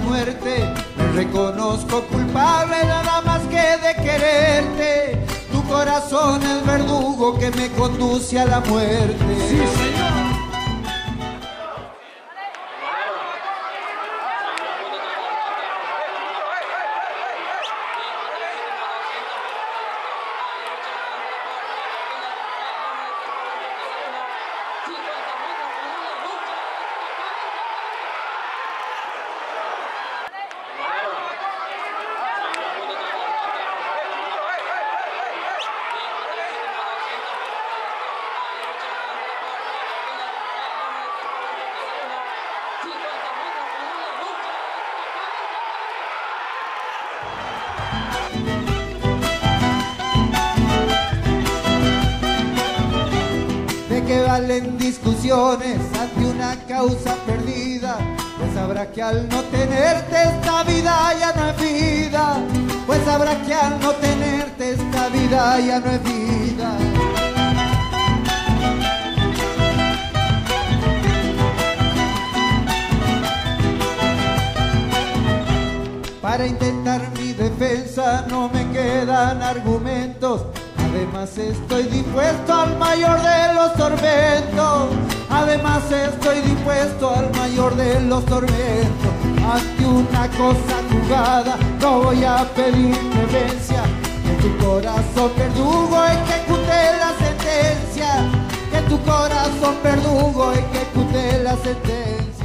muerte. Me reconozco culpable nada más que de quererte. Tu corazón es verdugo que me conduce a la muerte. Sí, señor. ¿De qué valen discusiones ante una causa perdida? Pues sabrá que al no tenerte esta vida ya no es vida. Pues sabrá que al no tenerte esta vida ya no es vida. Para intentar mi defensa no me quedan argumentos. Además estoy dispuesto al mayor de los tormentos. Además estoy dispuesto al mayor de los tormentos. Ante una cosa jugada no voy a pedir clemencia. Que tu corazón verdugo ejecute la sentencia. Que tu corazón verdugo ejecute la sentencia.